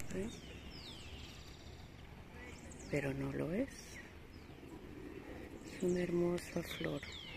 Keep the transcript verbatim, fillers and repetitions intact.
¿Eh? Pero no lo es. Es una hermosa flor.